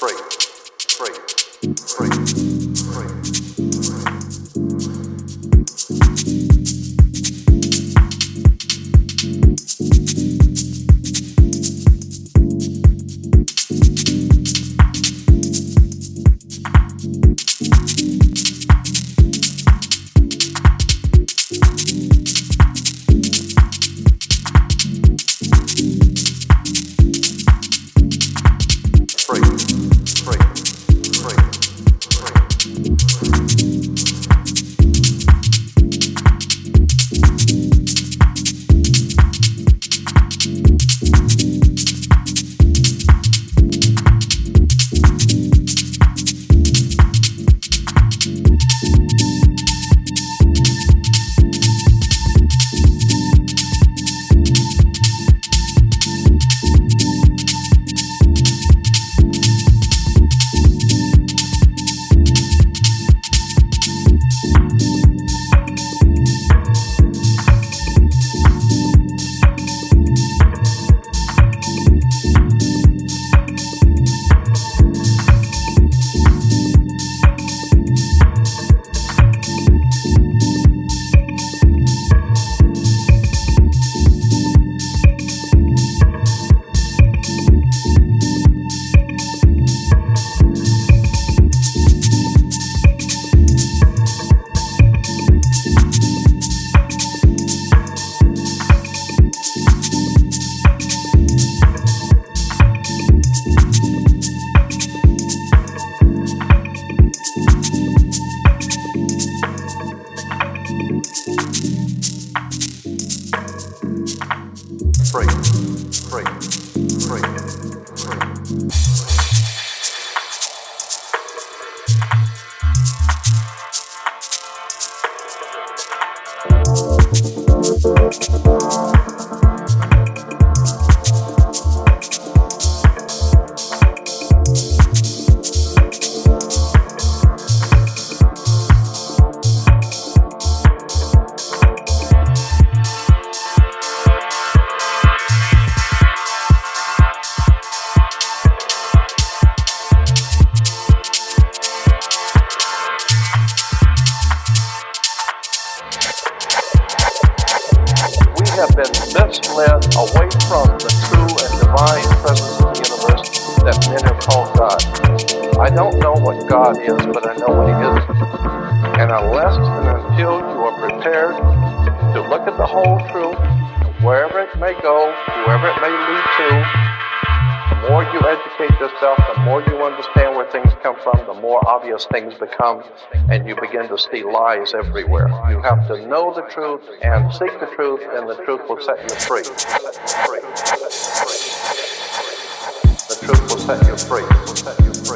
free, free, free, free. Free, free, free, free. Have been misled away from the true and divine presence of the universe that men have called God. I don't know what God is, but I know what He is. And unless and until you are prepared to look at the whole truth, wherever it may go, whoever it may lead to, the more you educate yourself, the more you understand where things come from, the more obvious things become, and you begin to see lies everywhere. You have to know the truth and seek the truth, and the truth will set you free. The truth will set you free.